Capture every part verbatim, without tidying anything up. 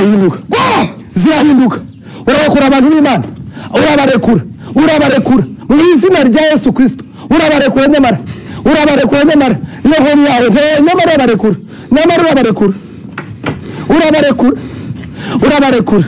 zirahinduka zirahinduka urabakura abantu b'Imana urabarekura urabarekura mu izina rya Yesu Kristo urabarekura nyamara urabarekura nyamara iyo hori yawe nyamara urabarekura nyamara urabarekura urabarekura urabarekura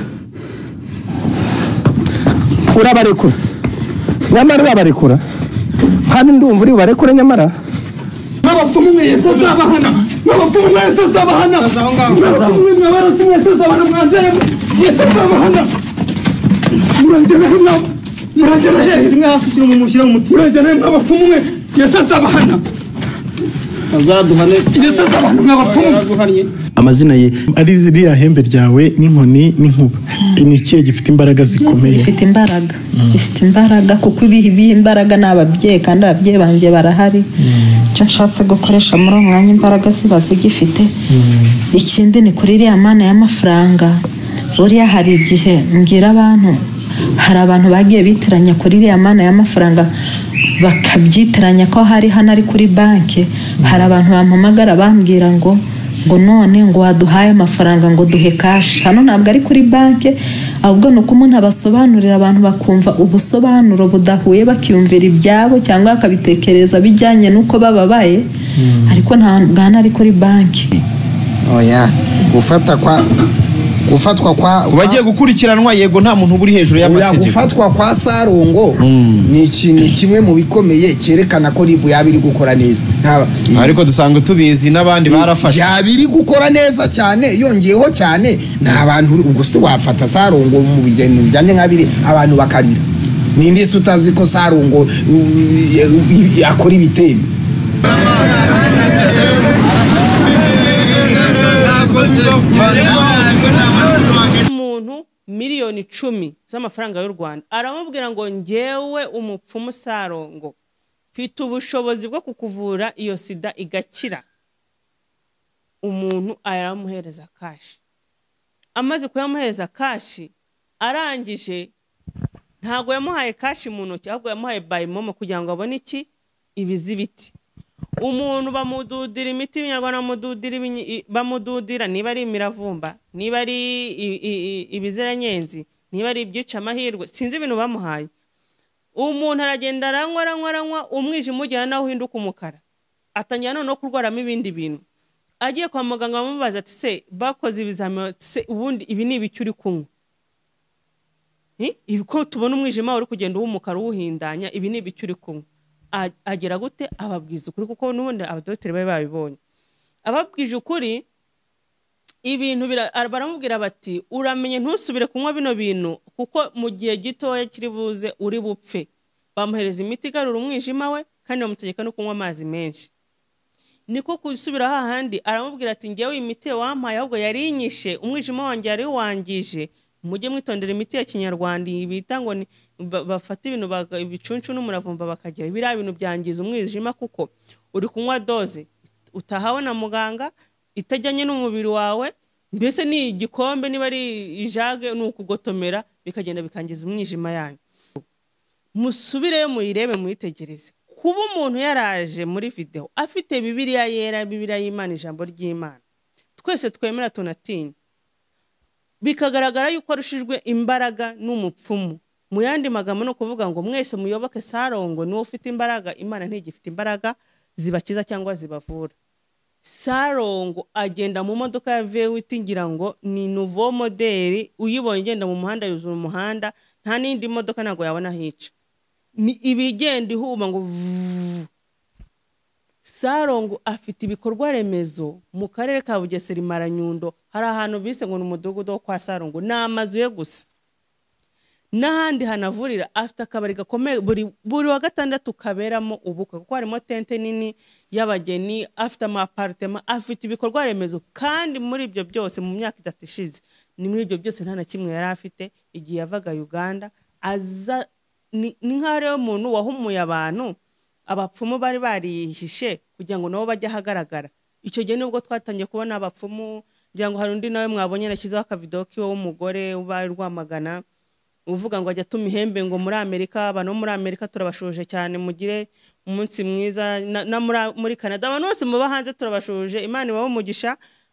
urabarekura nyamara urabarekura kandi ndumva uri barekure nyamara n'abapfumu mwese zabahana n'abapfumu mwese zabahana n'abapfumu mwese zabahana mwanzere mwese zabahana murangere hano murangere hehe mwasukira mu mushyira mu mutima murangere n'abapfumu mwese zabahana azaduhane mwese zabahana n'abapfumu amazina ye ari ziriya hembe ryawe n'inkoni n'inkuba inikiye gifite imbaraga zikomeye gifite imbaraga gifite imbaraga kuko ibihi b'imbaraga n'ababyeyi kandi ababyeyi banjye barahari cyo nshatse gukoresha muri umwanya imbaraga ziba zigifite ikindi ni kuri iriya mana y'amafaranga buriya hari igihe mbwira abantu hari abantu bagiye bitiranya kuri iriya mana y'amafaranga bakabyitiranya ko hari hano ari kuri banki hari abantu bampamagara bambwira ngo ngo none ngo waduhaye amafaranga ngo duhe cash hano ntabwo ari kuri banki ahubwo nuko umuntu abasobanurira abantu bakumva ubusobanuro budahuye bakiyumvira ibyabo cyangwa akabitekereza bijyanye nuko bababaye ariko ntabwo ari kuri banki oya gufata kwa gufatwa kwa bagiye gukurikiranwa yego nta muntu uri hejuru y'amategeko gufatwa kwa Salongo ni ikintu kimwe mu bikomeye cyerekana ko ribu yabiri gukora neza ariko dusanga tubizi nabandi barafashe yabiri gukora neza cyane yongeyeho cyane nabantu ubwo se wafata Salongo mu bigeno bijyanye nk'abiri abantu bakarira nindi se utazi ko Salongo yakora ibiteme umuntu miliyoni icumi z'amafaranga y'u Rwanda aramubwira ngo ngewe umupfumu Salongo mfite ubushobozi bwo kukuvura iyo sida igakira umuntu aramuhereza kashi amaze kuyamuhereza kashi arangije ntago yamuhaye kashi mu ntoki ahubwo yamuhaye by momo kugira ngo abone iki ibizibiti umuntu bamududira imiti y'Inyarwanda bamududira bamududira niba ari imiravumba niba ari ibiziranyenzi niba ari ibyica amahirwe sinzi ibintu bamuhaye umuntu aragenda aranywa aranywa aranywa umwijima ugera naho uhinduka umukara atangira no kurwaramo ibindi bintu agiye kwa muganga bamubaza ati se bakoze ibizamini se ubundi ibi ni ibiki uri kunywa ibi ko tubona umwijima uri kugenda uw'umukara uwuhindanya ibi ni ibiki uri kunywa agera gute ababwiza ukuri kuko nubundi abadokiteri babe babibonye ababwije ukuri ibintu baramubwira bati uramenye ntusubire kunywa bino bintu kuko mu gihe gitoya kiri buze uri bupfe bamuhereza imiti igarura umwijima we kandi bamutegeka no kunywa amazi menshi niko kusubira hahandi aramubwira ati ngewe imiti wampaye ahubwo yari inyishe umwijima wanjye yari wangije mujye mwitondera imiti ya Kinyarwanda bita ngo bafata ibintu bicuncu n'umuravumba bakagira biriya bintu byangiza umwijima kuko uri kunywa doze utahawe na muganga itajyanye n'umubiri wawe mbese ni igikombe niba ari ijage nukugotomera bikagenda bikangiza umwijima yanyu musubireyo muyirebe muyitegereze kuba umuntu yaraje muri video afite Bibiliya yera Bibiliya y'Imana ijambo ry'Imana twese twemera tunatinya bikagaragara yuko arushijwe imbaraga n'umupfumu mu yandi magambo no kuvuga ngo mwese muyoboke Salongo niwe ufite imbaraga Imana ntigifite imbaraga zibakiza cyangwa zibavura Salongo agenda mu modoka ya V W T ngira ngo ni nouveau modeli uyibonye igenda mu muhanda yuzura umuhanda nta nindi modoka nago yabona hica ni ibigenda ihuma ngo Salongo afite ibikorwa remezo mu karere ka Bugesera Maranyundo hari ahantu bise ngo n'umudugudu wo kwa Salongo n'amazu ye gusa n'ahandi hanavurira afite akabari gakomeye buri buri wa gatandatu kaberamo ubukwe kuko harimo tente nini y'abageni afite ama apartment afite ibikorwa remezo kandi muri ibyo byose mu myaka itatu ishize ni muri ibyo byose nta na kimwe yari afite igihe yavaga Uganda aza ni nka rero umuntu wahumuye abantu abapfumu bari barihishe kugira ngo nabo bajye hagaragara icyo gihe nubwo twatangiye kubona abapfumu ngira ngo hari undi nawe mwabonye nashyizeho akavideo kiwo w'umugore ubari rwamagana uvuga ngo ajya tumihembe ngo muri Amerika abantu muri Amerika turabashuje cyane mugire umunsi mwiza na muri Canada abantu bose muba hanze turabashuje Imana ibaho umugisha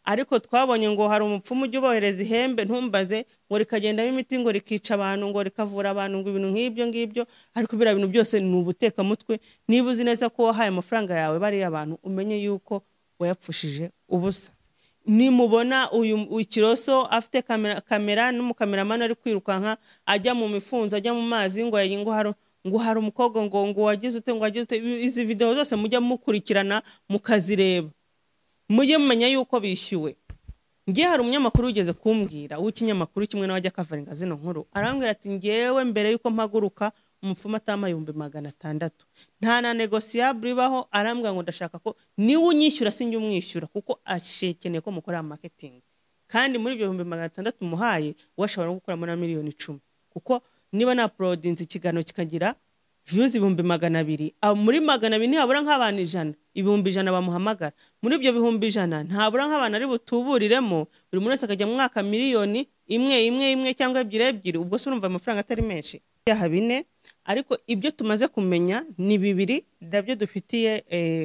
ariko twabonye ngo hari umupfumu ujya ubohereza ihembe ntumbaze ngo rikagendamo imiti ngo rikica abantu ngo rikavura abantu ngo ibintu nk'ibyo ngibyo ariko biriya bintu byose ni ubutekamutwe niba uzi neza ko wahaye amafaranga yawe bariya abantu umenye yuko wayapfushije ubusa nimubona uyu ikiroso afite kamera kamera n'umukameramani ari kwirukanka ajya mu mifunzo ajya mu mazi ngo ngo hari ngo hari umukobwa ngo ngo wagize ute ngo wagize izi video zose mujya mukurikirana mukazireba mujye mumenya yuko bishyuwe ngiye hari umunyamakuru ugeze kumbwira w'ikinyamakuru kimwe n'abajya kavaringa zino nkuru arambwira ati ngewe mbere yuko mpaguruka umupfumu atama ibihumbi magana atandatu nta na negociable ibaho arambwira ngo ndashaka ko niwe unyishyura sinjye umwishyura kuko ashekeneye ko mukora marketing kandi muri ibyo bihumbi magana atandatu muhaye washobora no gukuramo na miliyoni icumi kuko niba na uploadinze ikigano kikagira views ibihumbi magana abiri muri magana abiri ntihabura nk'abantu ijana ibihumbi ijana bamuhamagara muri ibyo bihumbi ijana ntabura nk'abantu ari butuburiremo buri muntu wese akajya mu mwaka miliyoni imwe imwe imwe cyangwa ebyiri ebyiri ubwo se urumva amafaranga atari menshi byaha bine ariko ibyo tumaze kumenya ni bibiri nabyo dufitiye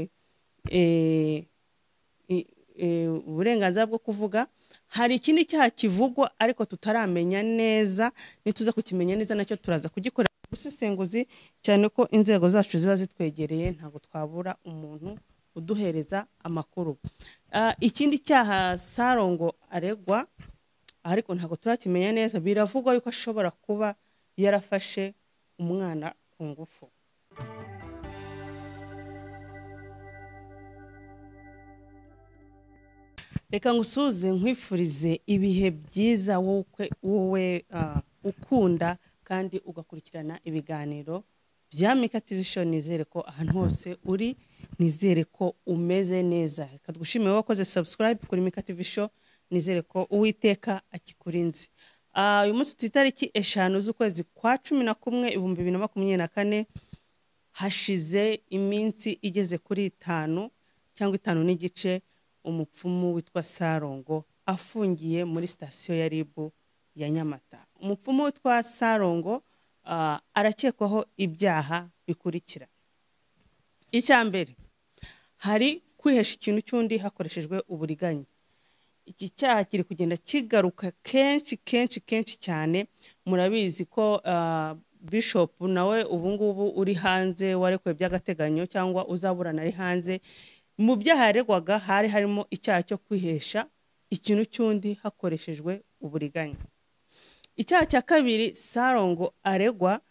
uburenganzira bwo kuvuga hari ikindi cyaha kivugwa ariko tutaramenya neza nituza kukimenya neza nacyo turaza kugikorera ubusesenguzi cyane ko inzego zacu ziba zitwegereye ntabwo twabura umuntu uduhereza amakuru ikindi cyaha Salongo aregwa ariko ntabwo turakimenya neza biravugwa yuko ashobora kuba yarafashe umwana ku ngufu reka ngusuze nkwifurize ibihe byiza wowe wowe ukunda kandi ugakurikirana ibiganiro bya MIKA T V show nizere ko ahantu hose uri nizere ko umeze neza reka dushimire wakoze subscribe kuri MIKA T V show nizere ko uwiteka akikurinze uyu munsi tutariki eshanu z'ukwezi kwa cumi na kumwe ibihumbi bibiri na makumyabiri na kane hashize iminsi igeze kuri itanu cyangwa itanu n'igice umupfumu witwa Salongo afungiye muri station ya Ribu ya Nyamata umupfumu witwa Salongo uh, arakekwaho ibyaha bikurikira icyambere hari kwihesha ikintu cyundi hakoreshejwe uburiganya iki cyaha kiri kugenda kigaruka kenshi kenshi kenshi cyane murabizi ko uh, bishop nawe ubungubu uri hanze warekwe by'agateganyo cyangwa uzaburana ari hanze mu byaha yaregwaga hari harimo icyaha cyo kwihesha ikintu cyundi hakoreshejwe uburiganya icyaha cya kabiri Salongo aregwa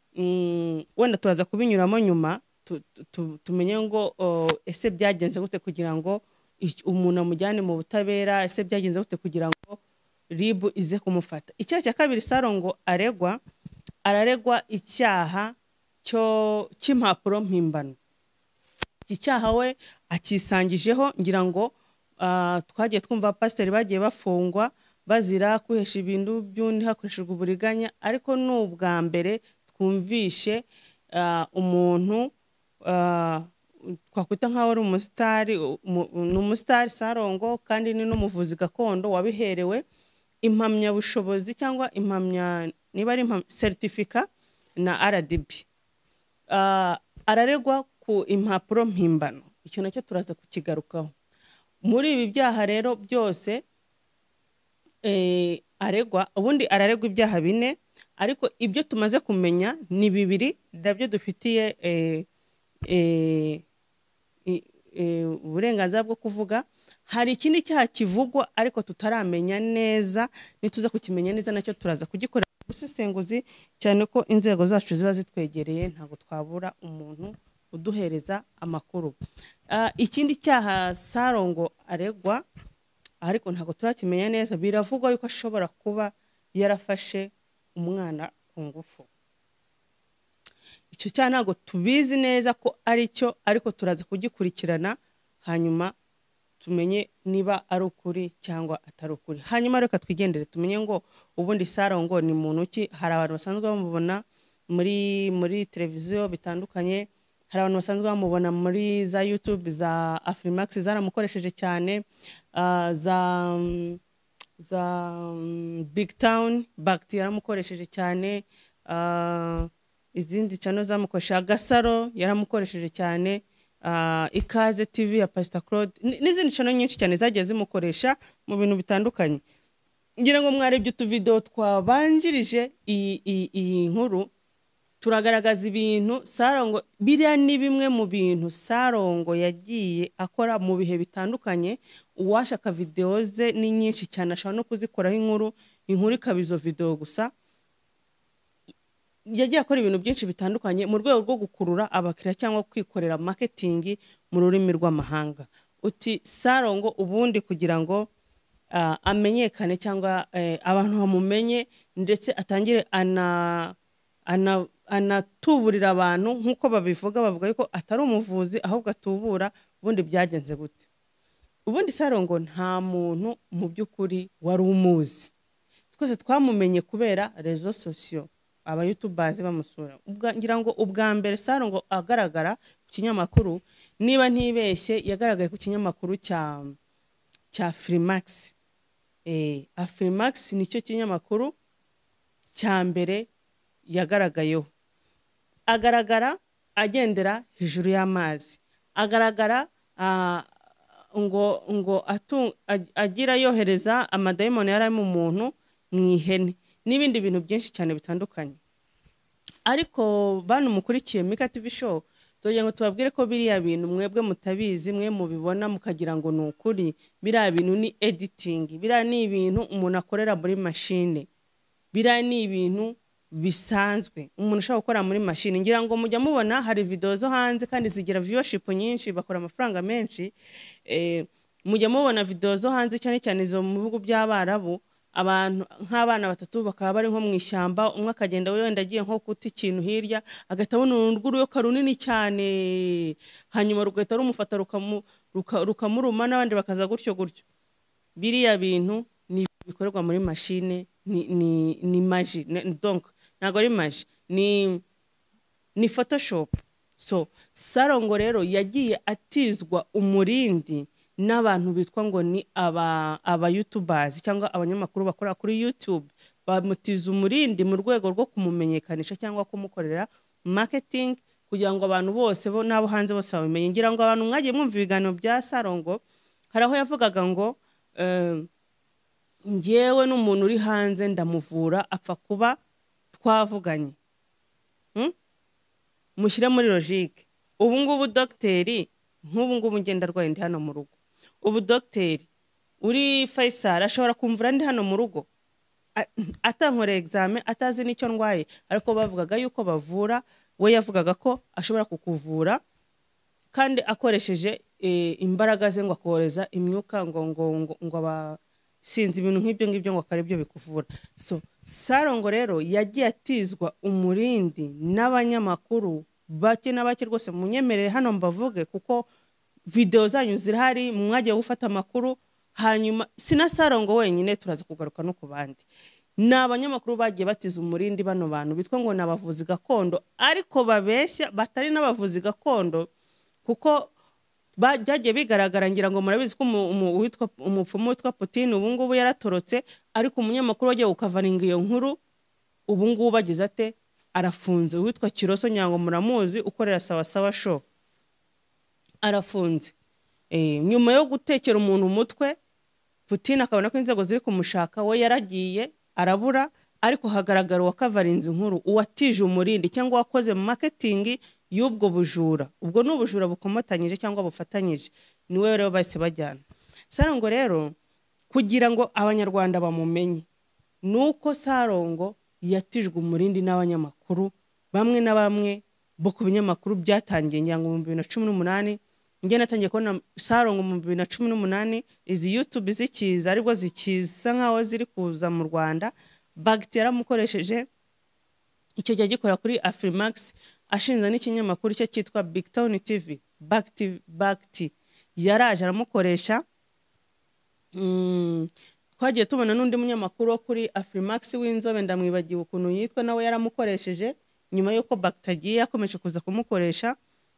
mm, wenda turaza kubinyuramo nyuma tumenye ngo ese byagenze gute kugira ngo umuntu amujyane mu butabera ese byagenze gute kugira ngo Ribu ize kumufata icyaha cya kabiri Salongo aregwa araregwa icyaha cyo cy'impapuro mpimbano iki cyaha we akisangijeho ngira ngo uh, twagiye twumva pasiteri bagiye bafungwa bazira kwihesha ibintu by'undi hakoreshejwe uburiganya ariko n'ubwa mbere twumvishe uh, umuntu uh, twakwita nkaho ari umusitari n'umusitari Salongo kandi ni n'umuvuzi gakondo wabiherewe impamya bushobozi cyangwa impamya niba ari certificate na R D B uh, araregwa ku impapuro mpimbano icyo nacyo turaza kukigarukaho muri ibi byaha rero byose eh aregwa ubundi araregwa ibyaha bine ariko ibyo tumaze kumenya ni bibiri nabyo dufitiye eh eh uburenganzira bwo kuvuga hari ikindi cyaha kivugwa ariko tutaramenya neza nituza kukimenya neza nacyo turaza kugikorera ubusesenguzi cyane ko inzego zacu ziba zitwegereye ntabwo twabura umuntu uduhereza amakuru uh, ikindi cyaha Salongo aregwa ariko ntabwo turakimenya neza biravugwa yuko ashobora kuba yarafashe umwana ku ngufu icyo cyaha ntabwo tubizi neza ko ari cyo ariko turaza kugikurikirana hanyuma tumenye niba ari ukuri cyangwa atari ukuri hanyuma reka twigendere tumenye ngo ubundi Salongo ni muntu ki hari abantu basanzwe bamubona muri muri televiziyo bitandukanye hari abantu basanzwe bamubona muri za YouTube za Afrimax zaramukoresheje cyane uh, za za um, Big Town Bakti yaramukoresheje cyane uh, izindi channel zamukoresha Gasaro yaramukoresheje cyane uh, Ikaze T V ya Pastor Claude n'izindi channel nyinshi cyane zagiye zimukoresha mu bintu bitandukanye. Ngira ngo mwarebye utu video twabanjirije iyi nkuru turagaragaza ibintu Salongo biriya ni bimwe mu bintu Salongo yagiye akora mu bihe bitandukanye. Uwashaka video ze ni nyinshi cyane ashobora no kuzikoraho inkuru inkuru ikabizo video gusa. Yagiye akora ibintu byinshi bitandukanye mu rwego rwo gukurura abakiriya cyangwa kwikorera marketing mu rurimi rw'amahanga. Uti Salongo ubundi kugira ngo uh, amenyekane cyangwa uh, abantu bamumenye ndetse atangire ana ana anatuburira abantu nkuko babivuga bavuga yuko atari umuvuzi ahubwo atubura. Ubundi byagenze gute? Ubundi Salongo nta muntu mu by'ukuri wari umuzi, twese twamumenye kubera rezo sociaux, aba youtubers bamusura. Ngira ngo ubwa mbere Salongo agaragara ku kinyamakuru, niba ntibeshye yagaragaye ku kinyamakuru cya cya Freemax. eh Freemax nicyo kinyamakuru cya mbere yagaragayeho. Agaragara agendera hejuru y'amazi, agaragara uh, ngo ngo atu agira yohereza amadayimoni yari mu muntu mwihene n'ibindi bintu byinshi cyane bitandukanye. Ariko bantu mukurikiye Mika T V show tugira ngo tubabwire ko biriya bintu mwebwe mutabizi, mwe mubibona mukagira ngo ni ukuri. Biriya bintu ni editing, biriya ni ibintu umuntu akorera muri machine, biriya ni ibintu bisanzwe umuntu ushaka gukora muri machine. Ngira ngo mujya mubona hari video zo hanze kandi zigira viewership nyinshi, bakora amafaranga menshi. eh mujya mubona video zo hanze cyane cyane zo mu bihugu by'Abarabu, abantu nk'abana batatu bakaba bari nko mu ishyamba, umwe akagenda wenda agiye nko kuti ikintu hirya agatabona urundu karunini cyane, hanyuma rugahita rumufata rukamu rukamuruma n'abandi bakaza gutyo gutyo. Biriya bintu ni bikorerwa muri machine, ni ni ni magie, donc nago ari magie, ni ni Photoshop. So Salongo rero yagiye atizwa umurindi n'abantu bitwa ngo ni aba aba youtubers cyangwa abanyamakuru bakora kuri YouTube, bamutiza umurindi mu rwego rwo kumumenyekanisha cyangwa kumukorera marketing kugira ngo abantu bose bo nabo hanze bose bamenye. Ngira ngo abantu mwagiye mwumva ibiganiro bya Salongo, haraho yavugaga ngo uh, njyewe n'umuntu uri hanze ndamuvura apfa kuba twavuganye. hmm? Mushyire muri logique. Ubu ngubu docteri nk'ubu ngubu ngenda rwaye ndi hano mu rugo, ubu docteri uri Faisal ashobora kumvura ndi hano mu rugo atankore examen atazi nicyo ndwaye, ariko bavugaga yuko bavura. We yavugaga ko ashobora kukuvura kandi akoresheje e, imbaraga ze ngo akoreza imyuka ngo ngo ngo, ngo aba sinzi ibintu nk'ibyo ngibyo ngo akare byo bikuvura. So Salongo rero yagiye atizwa umurindi n'abanyamakuru bake n'abake rwose. Munyemerere hano mbavuge kuko video zanyu zirahari, mwagiye gufata amakuru. Hanyuma sina Salongo wenyine, turaza kugaruka no ku bandi. N'abanyamakuru bagiye batiza umurindi bano bantu bitwa ngo nabavuzi gakondo, ariko babeshya batari n'abavuzi gakondo kuko byagiye bigaragara. Ngira ngo murabizi ko witwa Umuphumu witwa Putin ubu ngubu yaratorotse, ariko umunyamakuru wagiye ukavaringa iyo nkuru ubu ngubu bagize ate arafunze. Witwa Kiroso nyango muramuzi ukorera sawa sawa show arafunze. eh nyuma yo gutekera umuntu umutwe Putin akabona ko inzego ziri kumushaka, we yaragiye arabura, ariko hagaragara wakavarinze inkuru uwatije umurindi cyangwa wakoze mu marketing y'ubwo bujura. Ubwo n'ubujura bukomotanyije cyangwa bufatanyije, niwe rero bahise bajyana. Salongo rero kugira ngo abanyarwanda bamumenye nuko Salongo yatijwe umurindi n'abanyamakuru bamwe na bamwe bo ku binyamakuru. Byatangiye nyango mu bibiri na cumi n'umunani, nge natangiye kubona Salongo mu bibiri na cumi n'umunani. Izi YouTube zikiza ariko zikiza nkaho ziri kuza mu Rwanda. Bagti yaramukoresheje icyo gihe gikora kuri Freemax, ashinza n'ikinyamakuru cyo cyitwa Big Town T V. Bagti Bagti yaraje aramukoresha. mm, twagiye tubona n'undi munyamakuru kuri Freemax w'inzobe ndamwibagiwe ukuntu yitwa, nawe yaramukoresheje. Nyuma yuko Bagti agiye yakomeje kuza kumukoresha.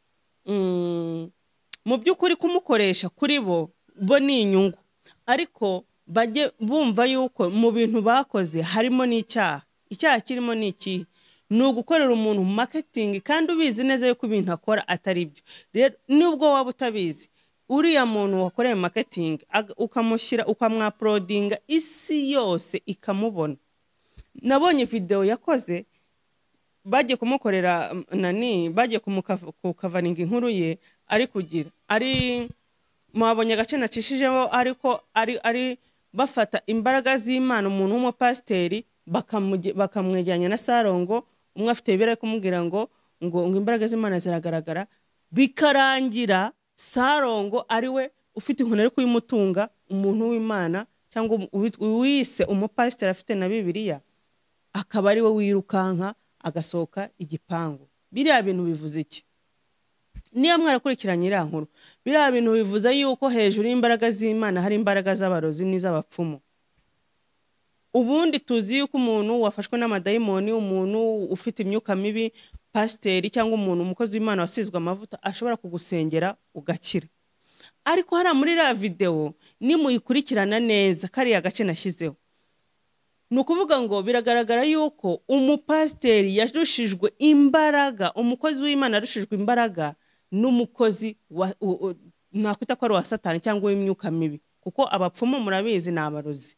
mm, mu by'ukuri kumukoresha kuri bo bo ni inyungu, ariko bajye bumva yuko mu bintu bakoze harimo n'icyaha. Icyaha kirimo ni iki? ni ugukorera umuntu marketing kandi ubizi neza yuko ibintu akora atari byo. Rero nubwo waba utabizi uriya muntu wakoreye marketing ukamushyira ukamwaploadinga isi yose ikamubona. Nabonye video yakoze bagiye kumukorera nani bagiye kumukavaninga inkuru ye ari kugira ari mwabonye agace nacishijeho ariko ari ari bafata imbaraga z'Imana umuntu w'umupasteri bakamwegeranya na Salongo umwe afite ibere kumubwira ngo ngo ngo imbaraga z'Imana ziragaragara bikarangira Salongo ariwe ufite inkuru ari kuyimutunga umuntu w'Imana cyangwa wise umupasteri afite na Bibiliya akaba ariwe wirukanka agasohoka igipangu. Biriya bintu bivuze iki? Niyo mwarakurikiranye iriya nkuru biriya bintu bivuze yuko hejuru y'imbaraga z'Imana hari imbaraga z'abarozi n'iz'abapfumu. Ubundi tuzi yuko umuntu wafashwe n'amadayimoni umuntu ufite imyuka mibi pasteri cyangwa umuntu umukozi w'Imana wasizwe amavuta ashobora kugusengera ugakira. Ariko hari muri iriya video nimuyikurikirana neza kariya gace nashyizeho nukuvuga ngo biragaragara yuko umupasteri yarushijwe imbaraga umukozi w'Imana yarushijwe imbaraga n'umukozi nakwita ko ari wa Satani cyangwa w'imyuka mibi kuko abapfumu murabizi n'abarozi.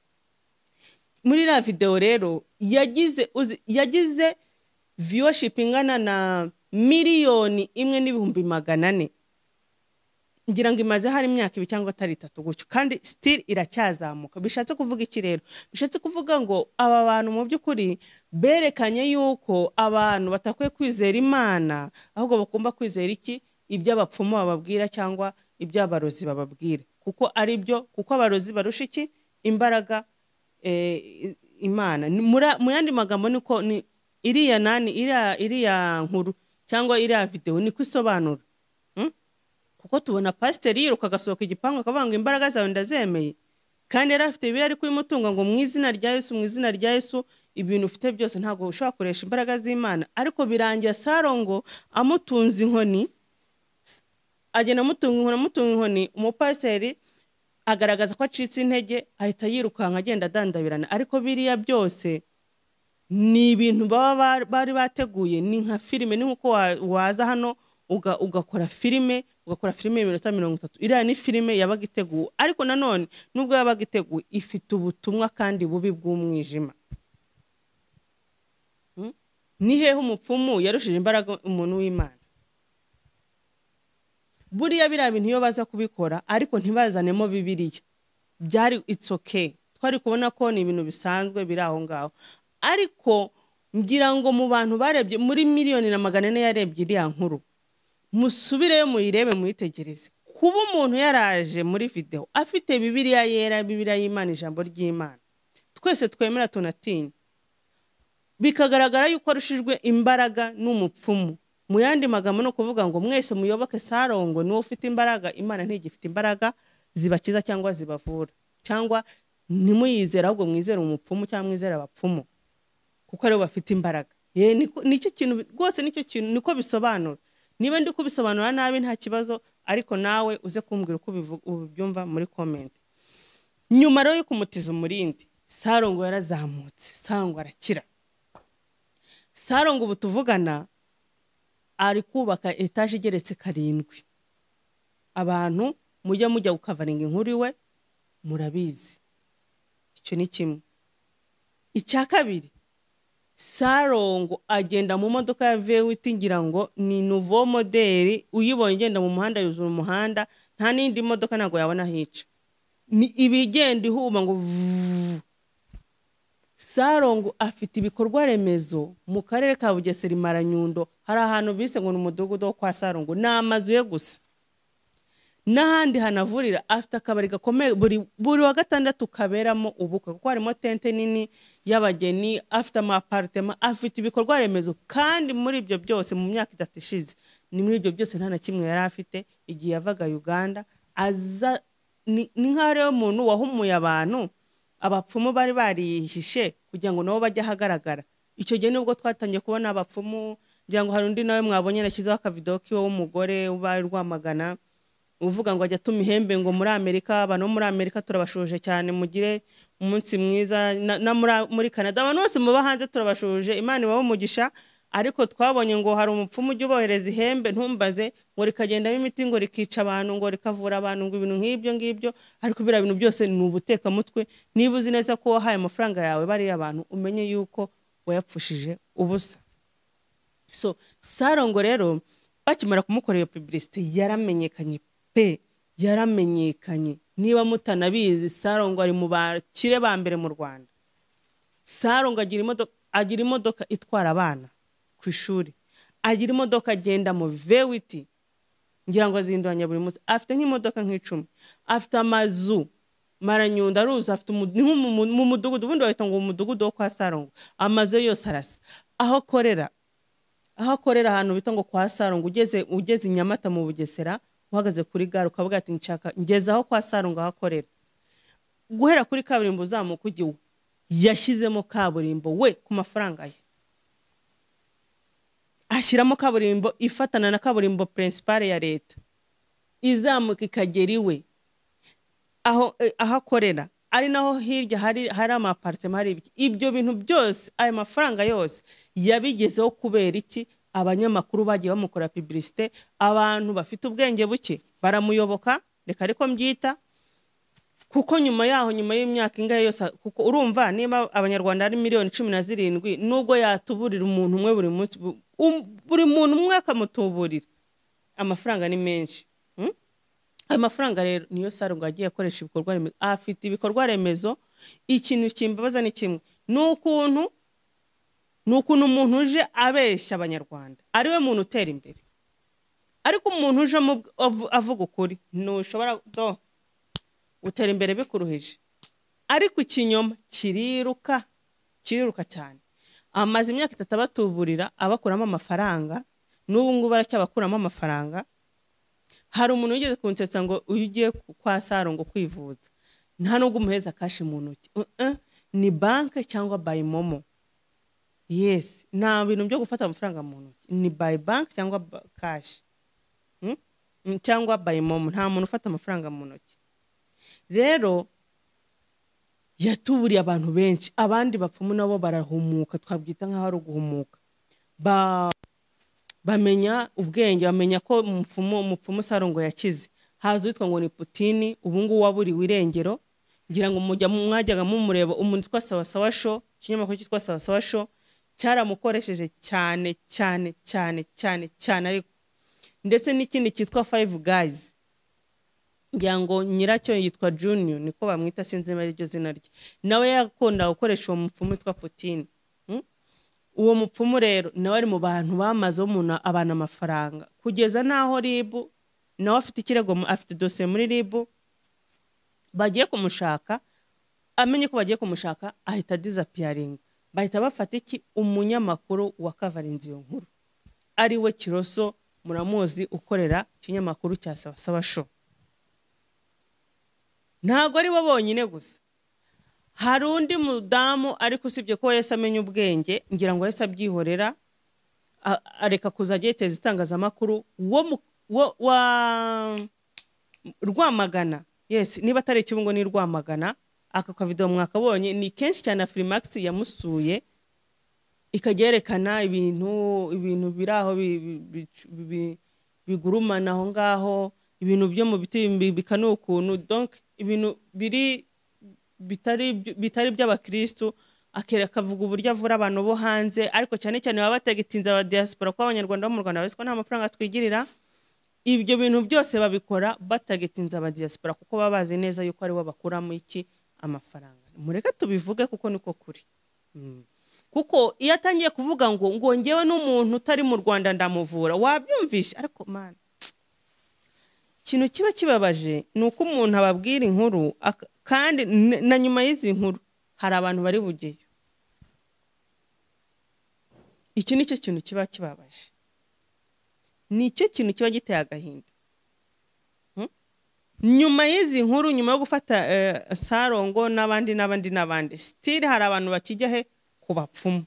Muri la video rero yagize yagize viewership ingana na miliyoni imwe n'ibihumbi magana ane ngira ngo imaze hari imyaka ibi cyangwa atari itatu gucyo kandi still iracyazamuka. Bishatse kuvuga iki rero? Bishatse kuvuga ngo aba bantu mu by'ukuri berekanye yuko abantu batakwiye kwizera Imana ahubwo bakumva kwizera iki iby'abapfumu bababwira cyangwa iby'abarozi bababwira kuko ari byo kuko abarozi barusha iki imbaraga eh, Imana. Mu yandi magambo niko ni iriya nani iriya iriya nkuru cyangwa iriya video niko isobanura. hmm? Kuko tubona pasteri yiruka agasohoka igipangu akavanga imbaraga zawe ndazemeye kandi yari afite ibiri ari kuyimutunga ngo mu izina rya Yesu mu izina rya Yesu ibintu ufite byose ntago ushobora kuresha imbaraga z'Imana. Ariko birangiye Salongo amutunze inkoni agena amutunga inkoni amutunga inkoni umupasteri agaragaza ko acitse intege ahita yirukanka agenda adandabirana. Ariko biriya byose ni ibintu baba bari bateguye ni nka filime ni nkuko waza hano uga ugakora filime ugakora filime iminota mirongo itatu iriya ni filime yabaga iteguwe. Ariko nanone nubwo yabaga iteguwe ifite ubutumwa kandi bubi bw'umwijima. hmm? Ni hehe umupfumu yarushije imbaraga umuntu w'Imana? Buriya biriya bintu iyo baza kubikora ariko ntibazanemo Bibiliya byari it's okay twari kubona ko ni ibintu bisanzwe biri aho ngaho. Ariko ngira ngo mu bantu barebye muri miliyoni na magana ane yarebye iriya nkuru musubireyo muyirebe muyitegereze. Kuba umuntu yaraje muri video afite Bibiliya yera Bibiliya y'Imana ijambo ry'Imana twese twemera tunatinya bikagaragara yuko arushijwe imbaraga n'umupfumu. Mu yandi magambo no kuvuga ngo mwese muyoboke Salongo niwe ufite imbaraga Imana ntigifite imbaraga zibakiza cyangwa zibavura cyangwa nimuyizera ahubwo mwizera umupfumu cyangwa mwizera abapfumu kuko aribo bafite imbaraga. Ye nicyo kintu rwose nicyo kintu niko bisobanura. Niba ndi kubisobanura nabi nta kibazo ariko nawe uze kumbwira uko ubyumva muri comment. Nyuma rero yo kumutiza umurindi Salongo yarazamutse Salongo arakira. Salongo ubu tuvugana ari kubaka etage igeretse karindwi. Abantu mujya mujya gukavaringa inkuru iwe murabizi icyo ni kimwe. Icya kabiri Salongo agenda mu modoka ya V W T ngira ngo ni nouveau modeli uyibonye igenda mu muhanda yuzura umuhanda nta nindi modoka nago yabona hica ni ibigenda ihuma ngo Salongo afite ibikorwa remezo mu karere ka Bugesera Maranyundo hari ahantu bise ngo n'umudugudu wo kwa Salongo n'amazu ye gusa n'ahandi hanavurira afite akabari gakomeye buri buri wa gatandatu kaberamo ubukwe kuko harimo tente nini y'abageni afite ama apartment afite ibikorwa remezo kandi muri ibyo byose mu myaka itatu ishize ni muri ibyo byose nta na kimwe yari afite igihe yavaga Uganda aza ni nk'aho umuntu wahumuye abantu abapfumu bari barihishe kugira ngo nabo bajye hagaragara. Icyo gihe nubwo twatangiye kubona abapfumu ngira ngo hari undi nawe mwabonye nashyizeho akavideo kiwe w'umugore ubari Rwamagana uvuga ngo ajya tumihembe ngo muri Amerika, abantu muri Amerika turabashuje cyane, mugire umunsi mwiza, na, na muri, muri Canada abantu bose muba hanze turabashuje, Imana ibaho umugisha. Ariko twabonye ngo hari umupfumu ujye ubohereza ihembe ntumbaze ngo rikagendamo imiti ngo rikica abantu ngo rikavura abantu ngo ibintu nk'ibyo ngibyo. Ariko biriya bintu byose ni ubuteka mutwe. Niba uzi neza ko wahaye amafaranga yawe bariya abantu, umenye yuko wayapfushije ubusa. So Salongo rero bakimara kumukorera publicity yaramenyekanye pe, yaramenyekanye. Niba mutanabizi Salongo ari mu bakire ba mbere mu Rwanda. Salongo agira imodoka, agira imodoka itwara abana ku ishuri, agira imodoka agenda mu V W T, ngira ngo azindwanya buri munsi. Afite nk'imodoka nk'icumi, afite amazu maranyunda ruza, afite mu mudugudu, ubundi bahita ngo umudugudu wo kwa Salongo, amazu yose arasa. Aho korera, aho korera ahantu bita ngo kwa Salongo, ugeze ugeze Nyamata mu Bugesera, uhagaze kuri gare ukavuga ati nshaka ngeze aho kwa Salongo aho korera, guhera kuri kaburimbo uzamuka ugiwe, yashyizemo kaburimbo we ku mafaranga ye, ashyiramo kaburimbo ifatana na kaburimbo principale ya leta, izamuka ikagera iwe aho aho akorera, ari naho hirya hari hari ama apartment hari ibiki. Ibyo bintu byose ayo mafaranga yose yabigezeho kubera iki? Abanyamakuru bagiye bamukora publicité, abantu bafite ubwenge buke baramuyoboka, reka ariko mbyita, kuko nyuma yaho nyuma y'imyaka ingahe yose, kuko urumva niba abanyarwanda ari miliyoni cumi na zirindwi, nubwo yatuburira umuntu umwe buri munsi, buri muntu umwe akamutuburira, amafaranga ni menshi. hmm? Ayo mafaranga rero niyo Salongo agiye akoresha ibikorwa remezo, afite ibikorwa remezo. Ikintu kimbabaza ni kimwe, nukuntu nukuntu umuntu uje abeshya abanyarwanda ari we muntu utera imbere, ariko umuntu uje avuga ukuri ntushobora do utera imbere bikuruhije. Ariko ikinyoma kiriruka, kiriruka cyane. Amaze imyaka itatu abatuburira, abakuramo amafaranga, n'ubu ngubu baracyabakuramo amafaranga. Hari umuntu ugeze kunsetsa ngo uyu ugiye kwa Salongo kwivuza nta nubwo umuheza kashi mu ntoki, uh -uh, ni banke cyangwa by momo. Yes, nta bintu byo gufata amafaranga mu ntoki, ni by bank cyangwa cash, hmm? cyangwa by momo, nta muntu ufata amafaranga mu ntoki. Rero yatuburiye abantu benshi, abandi bapfumu nabo barahumuka, twabwita nkaho ari uguhumuka, ba bamenya ubwenge, bamenya ko umupfumu umupfumu Salongo yakize. Haza witwa ngo ni Putini, ubu ngubu waburiwe irengero, ngira ngo mujya mwajyaga mumureba, umuntu twa sawa sawa show, kinyamakuru cyitwa sawa sawa show cyaramukoresheje cyane cyane cyane cyane cyane. Ariko ndetse n'ikindi cyitwa Five Guys, ngira ngo nyiracyo yitwa Junior, niko bamwita, sinzi mari ryo zina rye, nawe yakunda gukoresha uwo mupfumu witwa Putini. hmm? Uwo mupfumu rero nawe ari mu bantu bamaze umuntu abana amafaranga, kugeza naho ribu nawe afite ikirego, afite dosiye muri ribu, bagiye kumushaka, amenye ko bagiye kumushaka ahita disappearing. Bahita bafata iki? Umunyamakuru wa Kavarinzi yo nkuru, ari we Kiroso, muramuzi, ukorera kinyamakuru cya sawa sawa show. Ntago ari bo bonyine gusa, hari undi mudamu ariko usibye ko yese amenye ubwenge, ngira ngo yese abyihorera, areka kuzajya yiteza itangazamakuru, wo wa, wa Rwamagana. Yes, niba atari ikibungo ni Rwamagana. Aka kwa video mwakabonye ni kenshi cyane Freemax yamusuye, ikagerekana ibintu ibintu biraho bigurumana aho ngaho, ibintu byo mu biti bikanukuntu, donc ibintu biri bitari bitari by'abakristo, akereka avuga uburyo avura abantu bo hanze, ariko cyane cyane baba bategitinza aba diaspora kwa abanyarwanda bo mu Rwanda basiko nta mafaranga twigirira. Ibyo bintu byose babikora batagetinza aba diaspora, kuko baba bazi neza yuko ari bo bakuramo iki amafaranga. Mureka tubivuge kuko niko kuri. mm. Kuko iyo atangiye kuvuga ngo ngo ngewe n'umuntu utari mu Rwanda ndamuvura, wabyumvishe. Ariko man, ikintu kiba kibabaje nuko umuntu ababwira inkuru, kandi na nyuma y'izi nkuru hari abantu bari bugeyo. Iki nicyo kintu kiba kibabaje, nicyo kintu kiba giteye agahinda. hmm? Nyuma y'izi nkuru, nyuma yo gufata uh, Salongo n'abandi n'abandi n'abandi, still hari abantu bakijya he kubapfumu.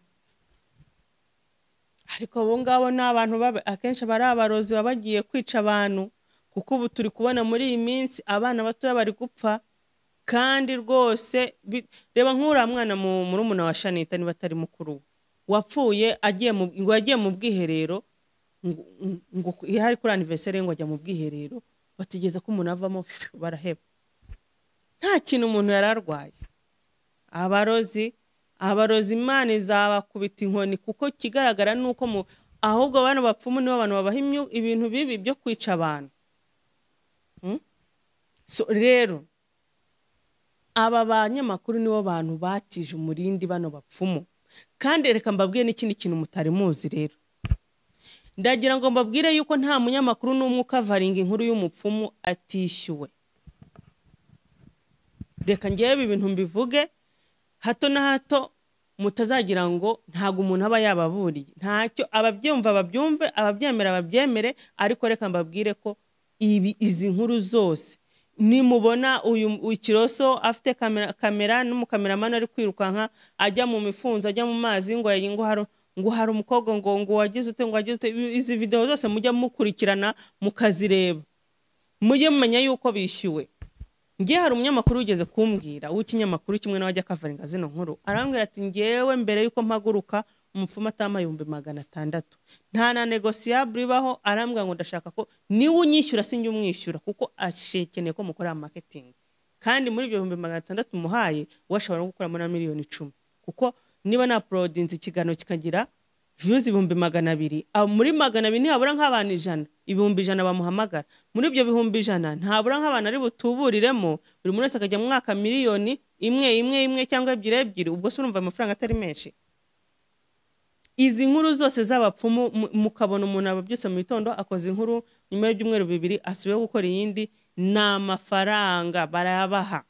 Ariko bo ngabo n'abantu babe akenshi bari abarozi babagiye kwica abantu, kuko ubu turi kubona muri iyi minsi abana bato bari gupfa kandi rwose reba nk'ura mwana mu murumuna wa Chanita niba atari mukuru wapfuye agiye mu ngo yagiye mu bwiherero ngo ihari kuri anniversaire ngo ajya mu bwiherero batigeze ko umuntu avamo baraheba nta kintu umuntu yararwaye abarozi abarozi Imana izabakubita inkoni kuko kigaragara nuko mu ahubwo abantu bapfumu nibo abantu babaha ibintu bibi byo kwica abantu hmm? So rero aba banyamakuru nibo bantu batije umurindi bano bapfumu kandi reka mbabwiye n'ikindi kintu mutari muzi rero ndagira ngo mbabwire yuko nta munyamakuru n'umwe ukavaringa inkuru y'umupfumu atishyuwe reka ngewe ibintu mbivuge hato na hato mutazagira ngo ntago umuntu aba yababuriye ntacyo ababyumva babyumve ababyemera babyemere ariko reka mbabwire ko ibi izi nkuru zose nimubona uyu Kiroso afite kamera kamera n'umukameramani ari kwirukanka ajya mu mifunzo ajya mu mazi ngo yingo haro ngo hari umukobwa ngo ngo wagize ute ngo wagize izi video zose mujya mukurikirana mukazireba mujye mumenya yuko bishyuwe ngiye hari umunyamakuru ugeze kumbwira w'ikinyamakuru kimwe n'abajya kavaringa zino nkuru arambwira ati ngewe mbere yuko mpaguruka umupfumu atamayumbi magana atandatu nta na negociable baho arambwira ngo ndashaka ko niwe unyishyura sinjye umwishyura kuko ashekeneye ko mukora marketing kandi muri ibyo bihumbi magana atandatu muhaye washobora gukoramo na miliyoni icumi kuko niba na uploadinze ikiganiro kikagira views ibihumbi magana abiri muri magana abiri ntabura nk'abantu ijana ibihumbi ijana bamuhamagara muri ibyo bihumbi ijana ntabura nk'abantu ari butuburiremo buri muntu wese akajya mu mwaka miliyoni imwe imwe imwe cyangwa ebyiri ebyiri ubwo se urumva amafaranga atari menshi izi nkuru zose z'abapfumu mukabona umuntu aba byose mu bitondo akoze inkuru nyuma y'ibyumweru bibiri asubiye gukora iyindi n'amafaranga barayabaha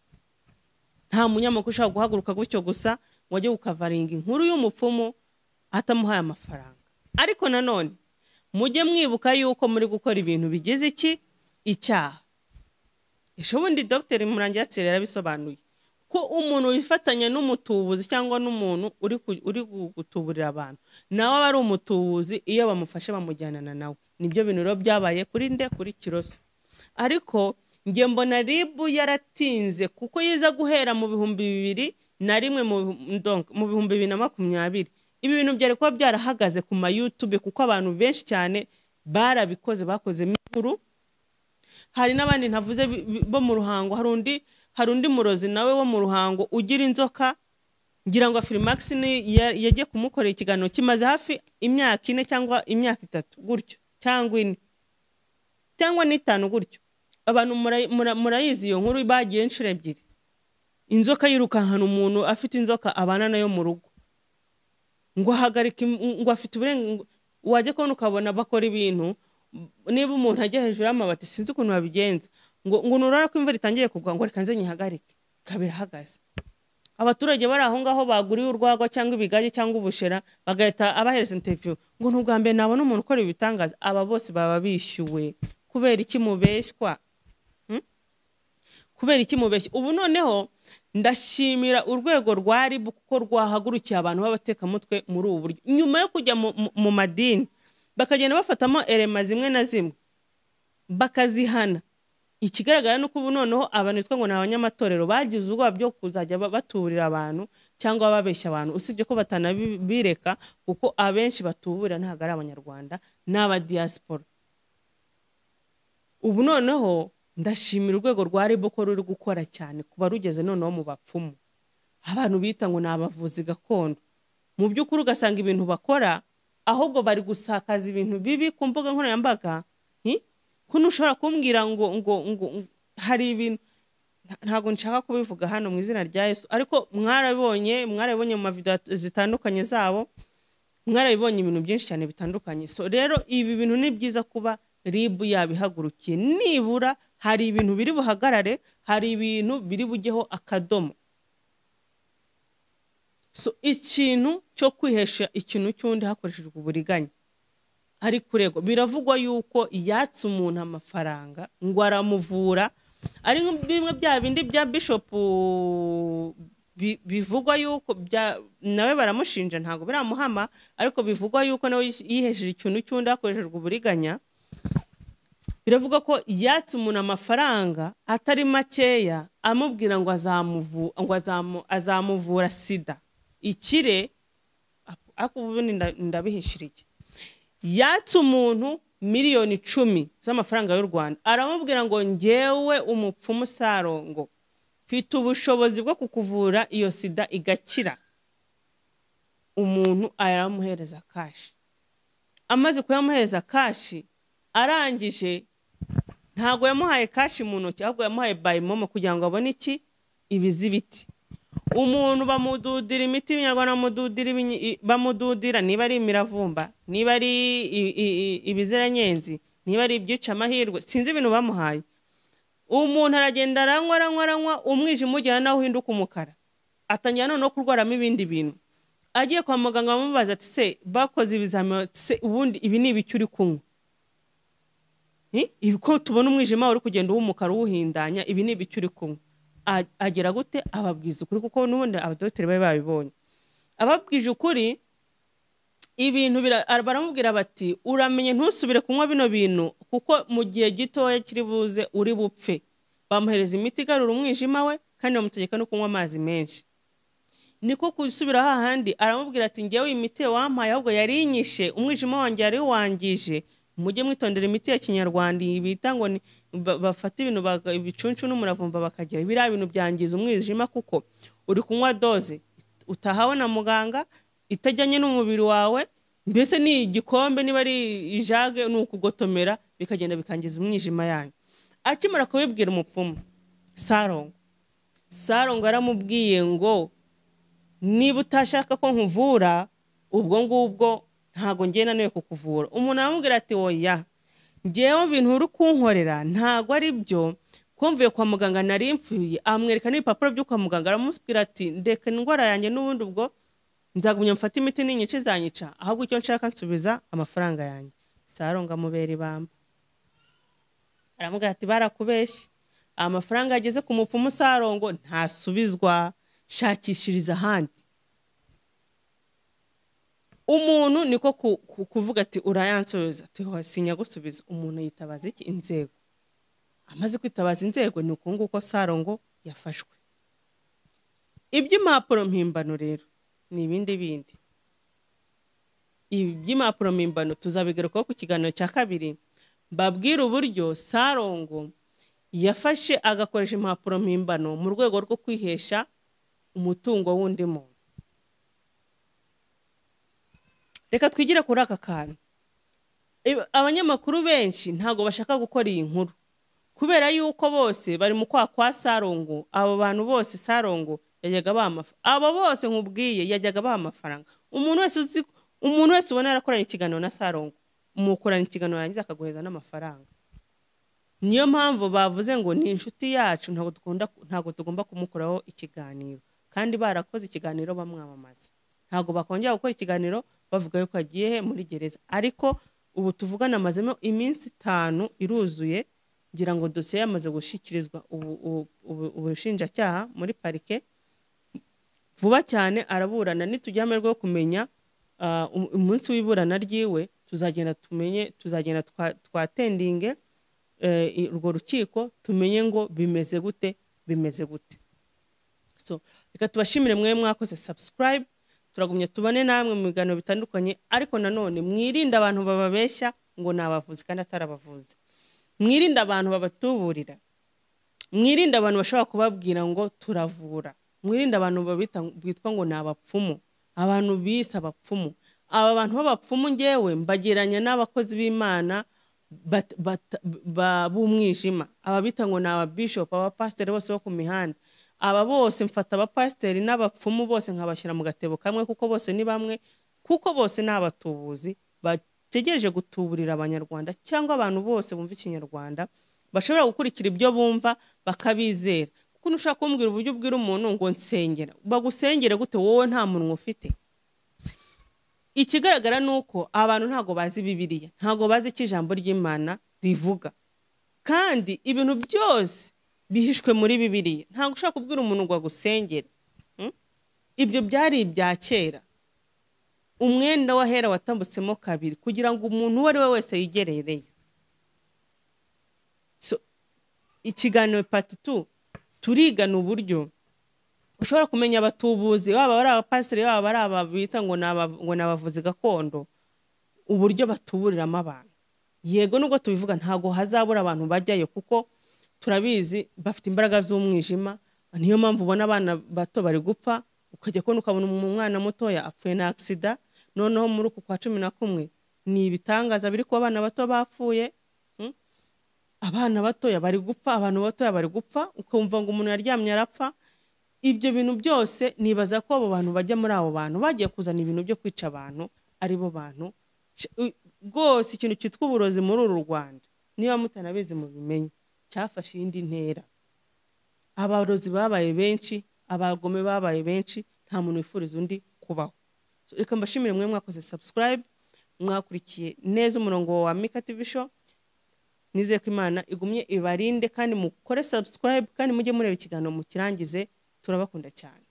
nta munyamakuru ushaka guhaguruka gutyo gusa ngo ajye gukavaringa inkuru y'umupfumu atamuhaye amafaranga ariko nanone mujye mwibuka yuko muri gukora ibintu bigize iki icyaha ishobundi Dr Murangira yarabisobanuye ko umuntu wifatanya n'umutubuzi cyangwa n'umuntu uri uri gutuburira abantu nawe ari umutubuzi iyo bamufashe bamujyanana nawe nibyo bintu rero byabaye kuri nde kuri Kiroso ariko nge mbona ribu yaratinze kuko yiza guhera mu bihumbi bibiri na rimwe mu bihumbi bibiri na makumyabiri ibi bintu byari kuba byarahagaze ku ma YouTube kuko abantu benshi cyane barabikoze bakoze mikuru hari n'abandi ntavuze bo mu Ruhango hari undi hari undi murozi nawe wo mu Ruhango ugira inzoka ngira ngo Afirimax ni yagiye kumukorera ikiganiro kimaze hafi imyaka ine cyangwa imyaka itatu gutyo cyangwa ine cyangwa n'itanu gutyo abantu murayizi iyo nkuru bagiye inshuro ebyiri inzoka yirukankana umuntu afite inzoka abana nayo mu rugo ngo hagarika ngo afite uburenganzira wajye kubona ukabona bakora ibintu niba umuntu ajya hejuru y'amabati sinzi ukuntu babigenza ngo ngo nurara ko imvura itangiye kugwa ngo reka nze nyihagarike kabira hagaze abaturage bari aho ngaho baguriye urwagwa cyangwa ibigaje cyangwa ubushera bagahita abahereza interview ngo ntugambe nabona umuntu ukora ibitangaza aba bose baba bishyuwe kubera iki mubeshywa hmm? kubera iki mubeshya ubu noneho ndashimira urwego rwari kuko rwahagurukiye abantu b'abateka mutwe muri ubu buryo nyuma yo kujya mu madini bakagenda bafatamo elema zimwe na zimwe bakazihana ikigaragara nuko ubu noneho abantu bitwa ngo n'abanyamatorero bagize ubwoba byo kuzajya baturira abantu cyangwa babeshya abantu usibye ko batanabireka kuko abenshi batuburira ntago ari abanyarwanda n'aba diaspora ubu noneho ndashimira urwego rwa ribu ko ruri gukora cyane kuba rugeze noneho mu bapfumu abantu bita ngo n'abavuzi gakondo mu by'ukuri ugasanga ibintu bakora ahubwo bari gusakaza ibintu bibi ku mbuga nkoranyambaga ko ntushobora kumbwira ngo ngo ngo hari ibintu ntago nshaka kubivuga hano mu izina rya Yesu ariko mwarabibonye mwarabibonye mu video zitandukanye zabo mwarabibonye ibintu byinshi cyane bitandukanye so rero ibi bintu ni byiza kuba ribu yabihagurukiye nibura hari ibintu biri buhagarare hari ibintu biri bujyeho akadomo so ikintu cyo kwihesha ikintu cyundi hakoreshejwe uburiganya ari kurego biravugwa yuko yatse umuntu amafaranga ngo aramuvura ari bimwe bya bindi bya bishop bivugwa yuko nawe baramushinja ntago biramuhama ariko bivugwa yuko nawe yihesheje ikintu cyundi hakoreshejwe uburiganya biravuga ko yatse umuntu amafaranga atari makeya amubwira ngo azamuvu ngo azamu azamuvura sida ikire akubundi ndabihishiriye yatse umuntu miliyoni icumi z'amafaranga y'u Rwanda aramubwira ngo ngewe umupfumu Salongo mfite ubushobozi bwo kukuvura iyo sida igakira umuntu aramuhereza kashi amaze kuyamuhereza kashi arangije ntago yamuhaye kashi mu ntoki ahubwo yamuhaye by momo kugira ngo abone iki ibizibiti umuntu bamududira imiti y'Inyarwanda bamududira bamududira niba ari imiravumba niba ari ibiziranyenzi niba ari ibyica amahirwe sinzi ibintu bamuhaye umuntu aragenda aranywa aranywa aranywa umwijima ugera naho uhinduka umukara atangira no kurwaramo ibindi bintu agiye kwa muganga bamubaza ati se bakoze ibizamini se ubundi ibi ni ibiki uri kunywa ibi ko tubona umwijima uri kugenda w'umukara uwuhindanya ibi ni ibiki uri kunywa agera gute ababwiza ukuri kuko n'ubundi abadokiteri bari babibonye ababwije ukuri ibintu baramubwira bati uramenye ntusubire kunywa bino bintu kuko mu gihe gitoya kiri buze uri bupfe bamuhereza imiti igarura umwijima we kandi bamutegeka no kunywa amazi menshi niko kusubira hahandi aramubwira ati ngewe imiti wampaye ahubwo yari inyishe umwijima wanjye yari wangije mujye mwitondera imiti ya Kinyarwanda bita ngo bafata ibintu ibicuncu n'umuravumba bakagira biriya bintu byangiza umwijima kuko uri kunywa doze utahawe na muganga itajyanye n'umubiri wawe mbese ni igikombe niba ari ijage nukugotomera bikagenda bikangiza umwijima yanyu akimara kubibwira umupfumu Salongo Salongo aramubwiye ngo niba utashaka ko nkuvura ubwo ngubwo ntago ngiye nanewe kukuvura umuntu aramubwira ati oya ngewe ibintu uri kunkorera ntago ari byo kumvuye kwa muganga nari mfuye amwereka n'ibipapuro byo kwa muganga aramubwira ati ndeka indwara yanjye n'ubundi ubwo nzagumya mfata imiti n'inyice zanyica ahubwo icyo nshaka nsubiza amafaranga yanjye Salongo amubera ibamba aramubwira ati barakubeshye amafaranga ageze ku mupfumu Salongo ntasubizwa shakishiriza ahandi umuntu niko kuvuga ati urayansubiza ati sinya gusubiza umuntu yitabaza iki inzego amaze kwitabaza inzego ni uko nguko Salongo yafashwe iby'impapuro mpimbano rero ni ibindi bindi iby'impapuro mpimbano tuzabigarukaho ku kiganiro cya kabiri babwira uburyo Salongo yafashe agakoresha impapuro mpimbano mu rwego rwo kwihesha umutungo wundi muntu reka twigire kuri aka kantu abanyamakuru benshi ntago bashaka gukora iyi nkuru kubera yuko bose bari mu kwa kwa Salongo abo bantu bose Salongo yajyaga bamafa abo bose nkubwiye yajyaga bamafaranga umuntu wese uzi umuntu wese ubona yarakoranye ikiganiro na Salongo umukorana ikiganiro yangiza akaguheza n'amafaranga niyo mpamvu bavuze ngo ni inshuti yacu ntago dukunda ntago tugomba kumukuraho ikiganiro kandi barakoze ikiganiro bamwamamaza ntago bakongera gukora ikiganiro bavuga yuko agiye muri gereza ariko ubu tuvugana amazemo iminsi itanu iruzuye ngira ngo dosiye yamaze gushikirizwa ubushinjacyaha muri parike vuba cyane araburana nitujya amerwe yo kumenya umunsi w'iburana ryiwe tuzagenda tumenye tuzagenda twatendinge urwo rukiko tumenye ngo bimeze gute bimeze gute so reka tubashimire mwe mwakoze subscribe turagumye tubane namwe mu biganiro bitandukanye ariko nanone mwirinda abantu bababeshya ngo nabavuzi kandi atarabavuzi mwirinda abantu babatuburira mwirinda abantu bashobora kubabwira ngo turavura mwirinda abantu babita bitwa ngo nabapfumu abantu bise abapfumu aba bantu b'abapfumu ngewe mbageranya n'abakozi b'Imana b'umwijima ababita ngo naba bishop aba pastor bose bo ku mihanda aba bose mfata aba pastor n'abapfumu bose nkabashyira mu gatebo kamwe kuko bose ni bamwe kuko bose n'abatubuzi bategereje gutuburira abanyarwanda cyangwa abantu bose bumva ikinyarwanda bashobora gukurikira ibyo bumva bakabizera kuko nushaka kumbwira uburyo ubwira umuntu ngo nsengera bagusengere gute wowe nta muntu ufite ikigaragara nuko abantu ntago bazi Bibiliya ntago bazi icyo ijambo ry'Imana rivuga kandi ibintu byose bihishwe muri Bibiliya ntago ushaka kubwira umuntu ngo agusengere hmm? ibyo byari ibya kera umwenda wahera watambutsemo kabiri kugira ngo umuntu uwo ari we wese yigerereye ikiganiro part two turigana uburyo ushobora kumenya abatubuzi baba ari abapasiteri baba ari ababita ngo ngo nabavuzi gakondo uburyo batuburiramo abantu yego nubwo tubivuga ntago hazabura abantu bajyayo kuko turabizi bafite imbaraga z'umwijima niyo mpamvu ubona abana bato bari gupfa ukajya kubona ukabona umwana mutoya apfuye na accident noneho muri uku kwa cumi na kumwe ni ibitangaza biri ko abana bato bapfuye hmm? abana batoya bari gupfa abantu batoya bari gupfa ukumva ngo umuntu yaryamye arapfa ibyo bintu byose nibaza ko abo bantu bajya muri abo bantu bagiye kuzana ibintu byo kwica abantu ari bo bantu rwose ikintu cyitwa uburozi muri uru Rwanda niba mutanabizi mu bimenye cyafashe indi ntera abarozi babaye benshi abagome babaye benshi nta muntu wifuriza undi kubaho so, reka mbashimire mwe mwakoze subscribe mwakurikiye neza umurongo wa MIKA T V show nizeye ko Imana igumye ibarinde kandi mukore subscribe kandi mujye mureba ikiganiro mukirangize turabakunda cyane.